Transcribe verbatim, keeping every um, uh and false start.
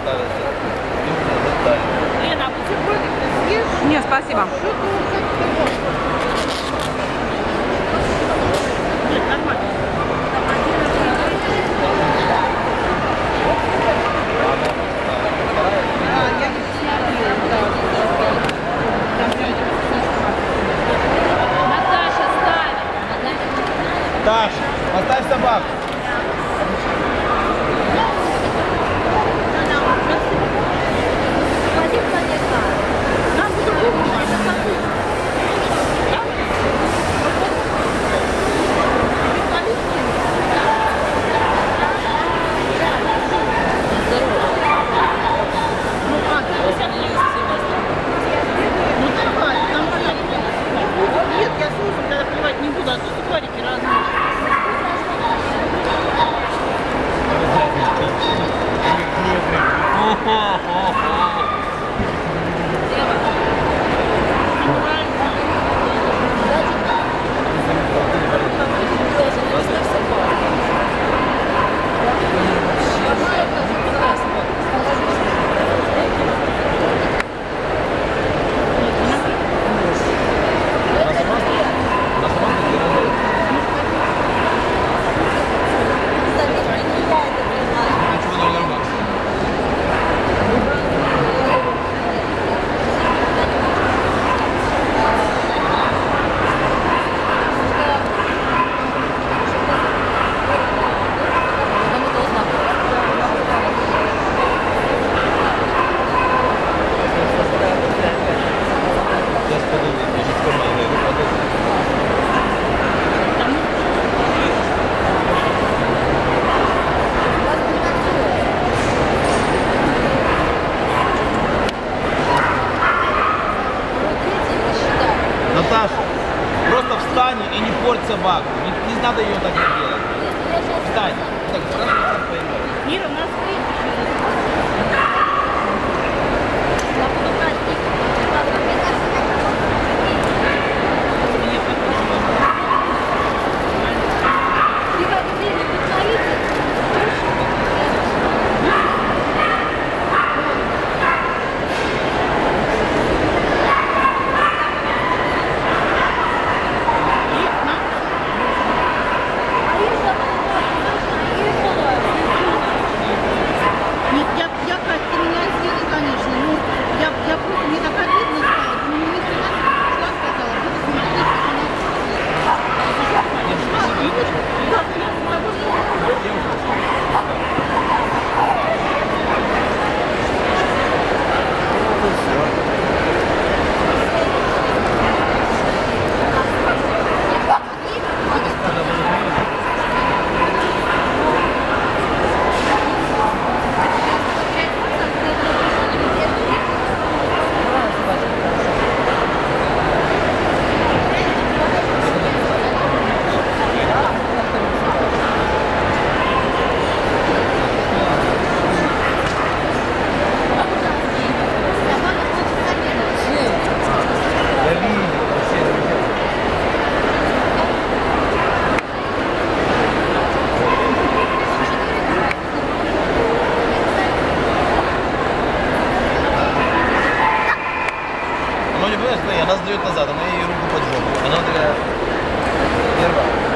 Лена, а бутербродик ты съешь? Нет, спасибо. Нет, нормально. Наташа, ставь! Таш, поставь собаку. Нам по-другому надо. Ну давай, там понятно. Нет, я соусом тогда плевать не буду, а то сухарики разные. Наташа, просто встань и не порть собаку. Не, не надо ее так делать. Встань. Так, просто поймешь. Мира, у нас Она сдает назад, она ей руку под жопу. Она такая первая.